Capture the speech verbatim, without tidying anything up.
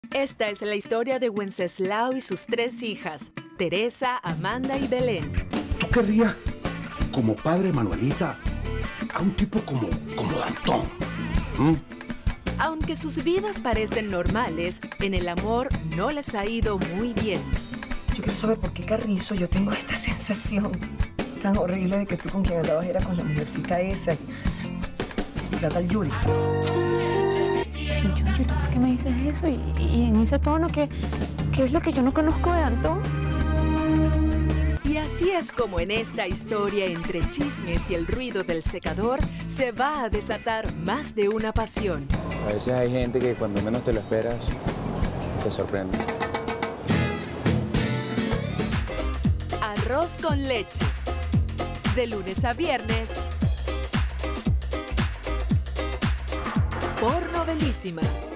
Esta es la historia de Wenceslao y sus tres hijas, Teresa, Amanda y Belén. ¿Tú querrías, como padre Manuelita, a un tipo como, como Danton? ¿Mm? Aunque sus vidas parecen normales, en el amor no les ha ido muy bien. Yo quiero saber por qué, Carrizo, yo tengo esta sensación tan horrible de que tú con quien andabas era con la mujercita esa, la tal Yuri. Chucho, ¿por qué me dices eso? Y, y en ese tono, ¿qué, ¿qué es lo que yo no conozco de Antón? Y así es como en esta historia, entre chismes y el ruido del secador, se va a desatar más de una pasión. A veces hay gente que cuando menos te lo esperas, te sorprende. Arroz con leche. De lunes a viernes. Por Novelísima.